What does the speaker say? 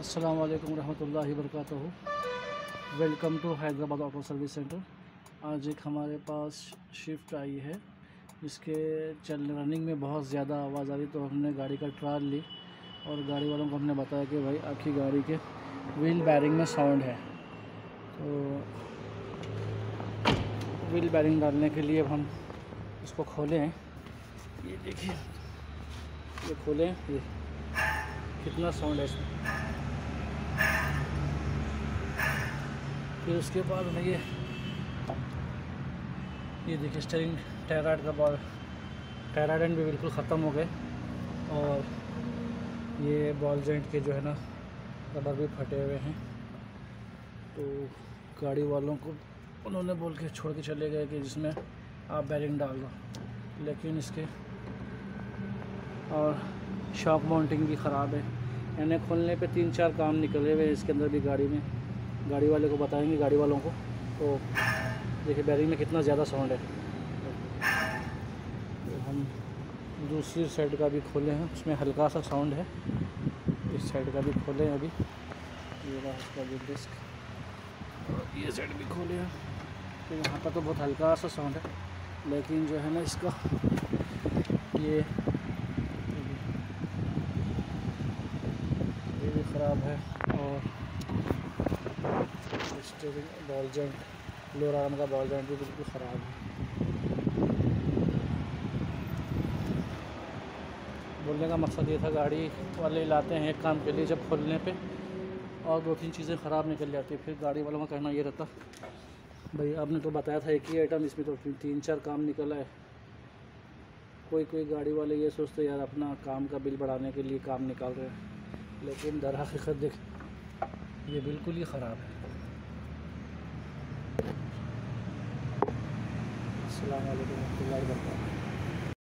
अस्सलाम वालेकुम रहमतुल्लाहि वबरकातुहू। Welcome to Hyderabad auto service centre. आज एक हमारे पास शिफ्ट आई है, इसके रनिंग में बहुत ज़्यादा आवाज़ आ रही, तो हमने गाड़ी का ट्रायल ली और गाड़ी वालों को हमने बताया कि भाई आपकी गाड़ी के व्हील बैरिंग में साउंड है। तो व्हील बैरिंग डालने के लिए अब हम इसको खोले हैं। ये देखिए, ये खोलें, ये कितना साउंड है इसमें। फिर उसके बाद ये देखिए स्टीयरिंग टायराइड का बॉल, टायराइड भी बिल्कुल ख़त्म हो गए और ये बॉल जॉइंट के जो है ना रबर भी फटे हुए हैं। तो गाड़ी वालों को उन्होंने बोल के छोड़ के चले गए कि जिसमें आप बैरिंग डाल दो, लेकिन इसके और शॉक माउंटिंग भी ख़राब है। यानी खोलने पे 3-4 काम निकले हुए हैं इसके अंदर भी। गाड़ी में गाड़ी वाले को बताएंगे, गाड़ी वालों को। तो देखिए बैरिंग में कितना ज़्यादा साउंड है। तो हम दूसरी साइड का भी खोले हैं, उसमें हल्का सा साउंड है। इस साइड का भी खोले हैं अभी, ये रहा इसका भी डिस्क, और ये साइड भी खोले हैं। तो यहाँ पर तो बहुत हल्का सा साउंड है, लेकिन जो है ना इसका ये भी ख़राब है। और steering ball joint, lower arm का बॉल जॉइंट भी बिल्कुल ख़राब है। बोलने का मकसद ये था, गाड़ी वाले लाते हैं एक काम के लिए, जब खोलने पे और 2-3 चीज़ें ख़राब निकल जाती है, फिर गाड़ी वालों का कहना ये रहता, भाई आपने तो बताया था एक ही आइटम, इसमें तो 3-4 काम निकला है। कोई गाड़ी वाले ये सोचते यार अपना काम का बिल बढ़ाने के लिए काम निकाल रहे हैं, लेकिन दर हकीकत देख ये बिल्कुल ही ख़राब है। अस्सलाम वालेकुम रहमतुल्लाहि व बरकातुहू।